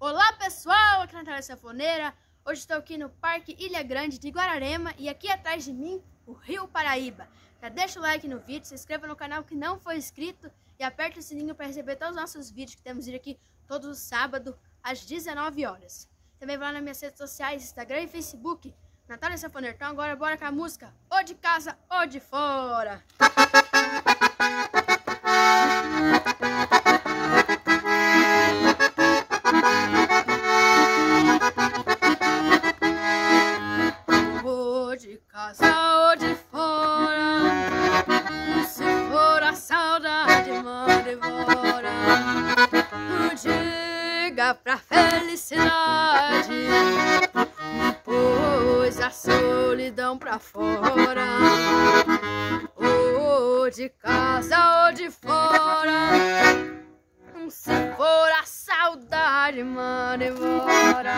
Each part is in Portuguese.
Olá pessoal, aqui na Natália Sanfoneira. Hoje estou aqui no Parque Ilha Grande de Guararema e aqui atrás de mim o Rio Paraíba. Já deixa o like no vídeo, se inscreva no canal que não for inscrito e aperte o sininho para receber todos os nossos vídeos que temos aqui todos os sábados às 19 horas. Também vai lá nas minhas redes sociais, Instagram e Facebook, Natália Sanfoneira. Então agora bora com a música ou de casa ou de fora. De casa ou de fora, se for a saudade, manda embora. Diga pra felicidade, pois a solidão pra fora. Ou de casa ou de fora, se for a saudade, manda embora.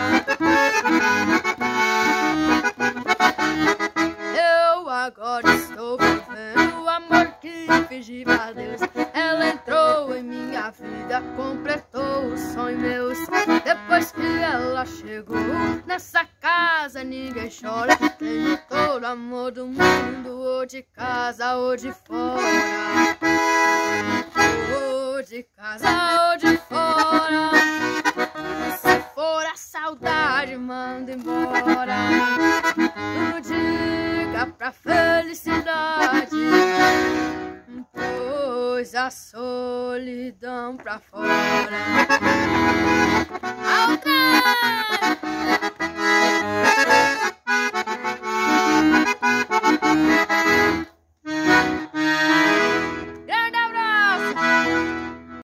Agora estou vivendo o amor que fingi pra Deus. Ela entrou em minha vida, completou os sonhos meus. Depois que ela chegou nessa casa, ninguém chora. Tenho todo o amor do mundo, ou de casa ou de fora. Ou de casa ou de fora. Se for a saudade, manda embora. Pra felicidade, pois a solidão pra fora. Outra!